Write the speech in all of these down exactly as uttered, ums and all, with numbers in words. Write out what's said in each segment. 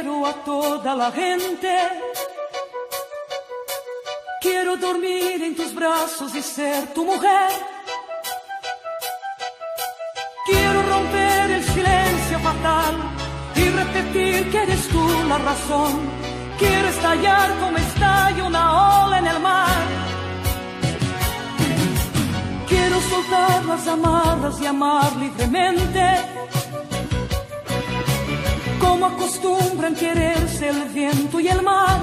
quiero a toda la gente. Quiero dormir en tus brazos y ser tu mujer. Quiero romper el silencio fatal y repetir que eres tú la razón. Quiero estallar como estalla una ola en el mar. Quiero soltar las amarras y amar libremente, como acostumbran quererse el viento y el mar.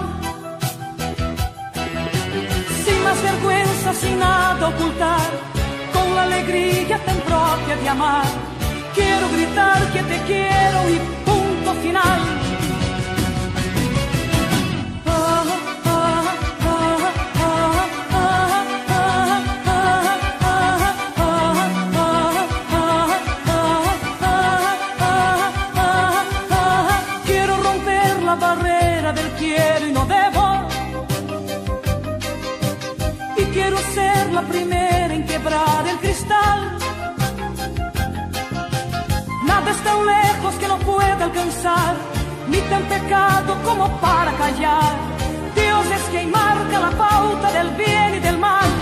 Sin más vergüenza, sin nada ocultar, con la alegría tan propia de amar. Quiero gritar que te quiero y punto final. Quiero romper la barrera del quiero y no debo, y quiero ser la primera en quebrar el cristal. Nada es tan lejos que no pueda alcanzar, ni tan pecado como para callar. Dios es quien marca la pauta del bien y del mal.